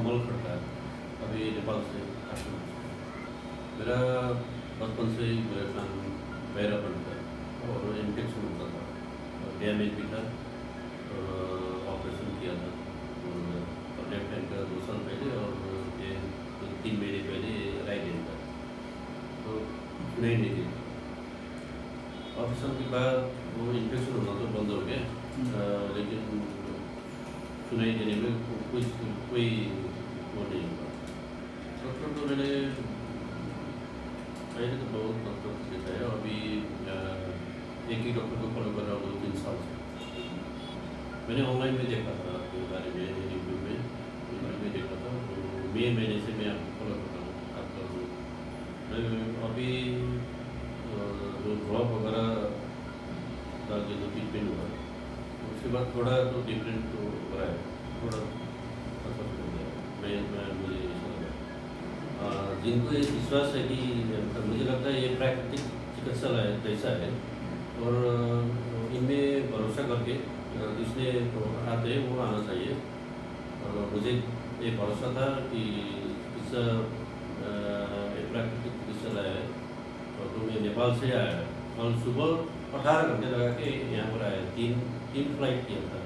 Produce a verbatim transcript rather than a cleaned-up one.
कमल खड़का अभी नेपाल से काठमांडू से। मेरा बचपन से ही मेरा काम बहरापन था और इन्फेक्शन होता था और डैमेज भी था। ऑपरेशन किया था और लेफ्ट हैंड का दो साल पहले और ये तो तीन महीने पहले राइट हैंड का, तो नहीं नहीं थी। ऑपरेशन के बाद वो इन्फेक्शन होना तो बंद हो गया, आ, लेकिन सुनाई देने में कोई कोई वो नहीं हुआ। डॉक्टर तो मैंने पहले तो बहुत डॉक्टर दिखाया, अभी एक ही डॉक्टर को फॉलो कर रहा हूँ दो तीन साल से। मैंने ऑनलाइन में देखा था आपके बारे में, यूट्यूब में ऑनलाइन में देखा था, तो मई महीने से मैं आपको फॉलो कर रहा हूँ आपका। मैं अभी जो ड्रॉप वगैरह का जो ट्रीटमेंट हुआ उसके बाद थोड़ा तो डिफरेंट तो हो रहा है, थोड़ा असर हो गया। मैं मैं मुझे ऐसा लगा, जिनको ये विश्वास है कि मुझे लगता है ये प्राकृतिक चिकित्सालय जैसा है और इनमें भरोसा करके जिसने आते हैं वो आना चाहिए। और मुझे ये भरोसा था कि चिकित्सा प्राकृतिक चिकित्सालय है, और तो मैं नेपाल से आया, कल सुबह अठारह घंटे लगा के यहाँ पर आया, तीन तीन फ्लाइट किया था।